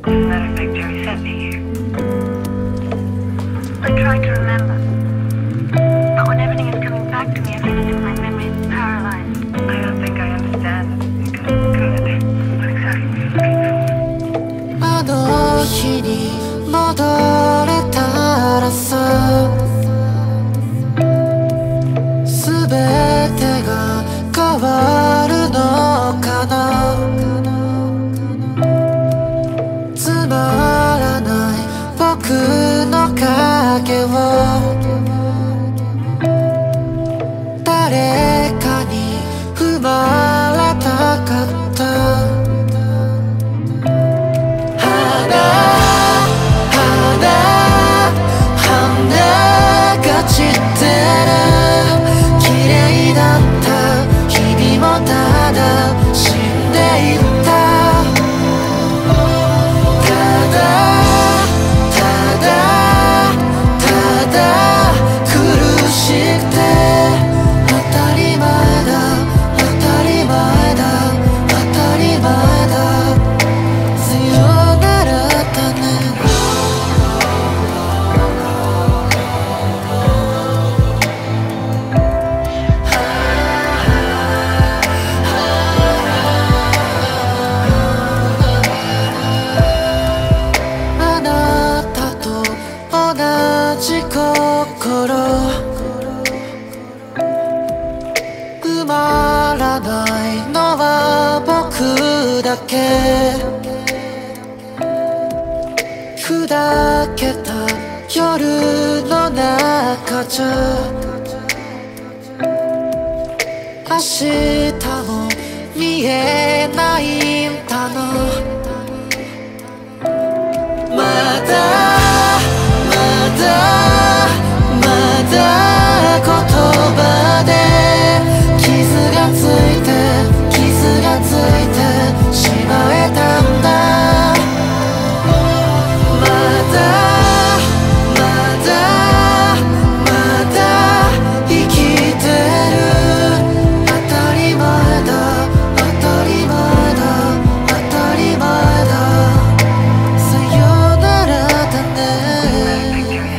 As a matter of fact, Jerry sent me here. I'm trying to remember. But when everything is coming back to me, I feel as if my memory is paralyzed. I don't think I understand it. Good. What exactly were you looking for? あの日に戻れたらさ、すべてが変わるのかな。つまらない僕の影を誰かに踏まれたかった。散ってる綺麗だった日々もただ死んでいったただただただ苦しくて当たり前だ当たり前だ当たり前ださよならだね埋まらないのは僕だけ砕けた夜の中じゃ明日も見えないんだなまだまだ言葉で傷がついてしまえたんだまだ生きてる当たり前だ当たり前だ当たり前ださよならだね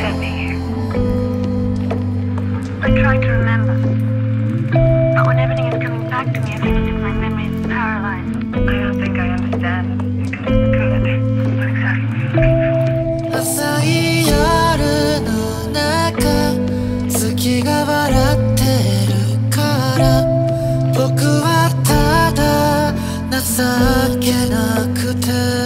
I'm trying to remember. But when everything is coming back to me, I feel as if my memory is paralyzed. I don't think I understand it. Good. What exactly were you looking for? 浅い夜の中月が笑ってるから僕はただ情けなくて